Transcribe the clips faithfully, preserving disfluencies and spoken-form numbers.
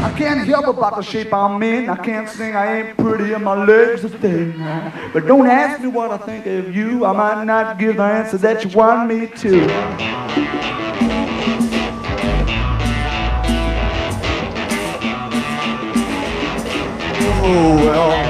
I can't help about the shape I'm in. I can't sing, I ain't pretty, and my legs are thin. But don't ask me what I think of you. I might not give the answer that you want me to. Oh, well.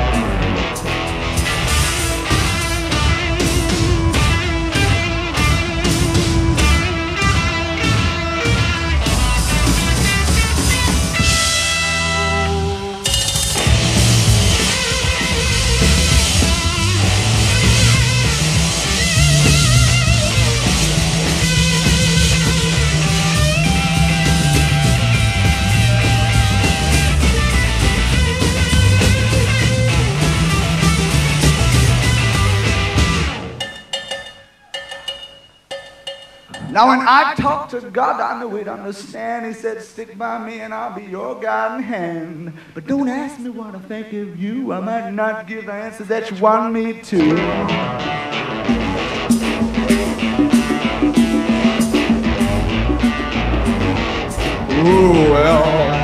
Now when I talked to God, I knew he'd understand. He said, stick by me and I'll be your guiding hand. But don't ask me what I think of you. I might not give the answer that you want me to. Ooh, well.